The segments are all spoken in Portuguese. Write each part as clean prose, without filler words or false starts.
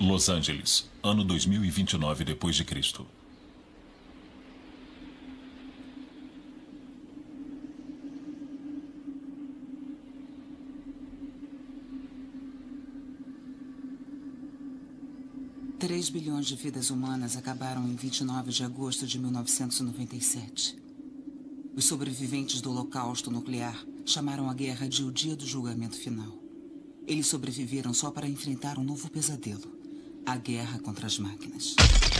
Los Angeles, ano 2029 depois de Cristo. $3 bilhões de vidas humanas acabaram em 29 de agosto de 1997. Os sobreviventes do Holocausto nuclear chamaram a guerra de o dia do julgamento final. Eles sobreviveram só para enfrentar um novo pesadelo: a guerra contra as máquinas.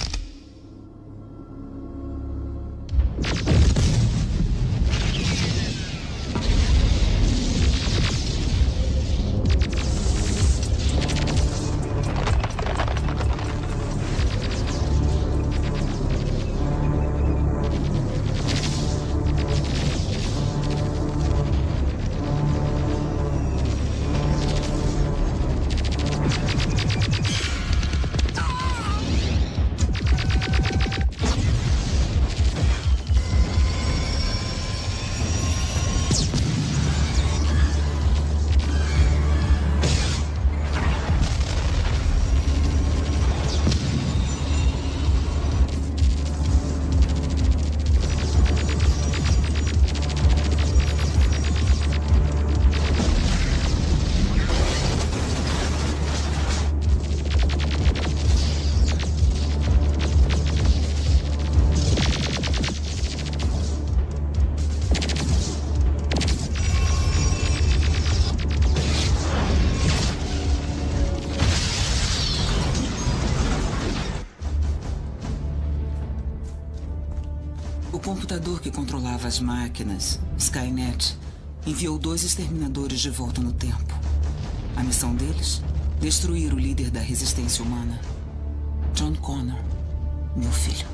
O computador que controlava as máquinas, Skynet, enviou 2 exterminadores de volta no tempo. A missão deles? Destruir o líder da resistência humana, John Connor, meu filho.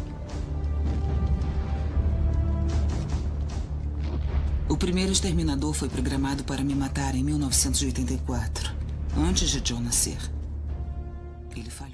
O primeiro exterminador foi programado para me matar em 1984, antes de John nascer. Ele falhou.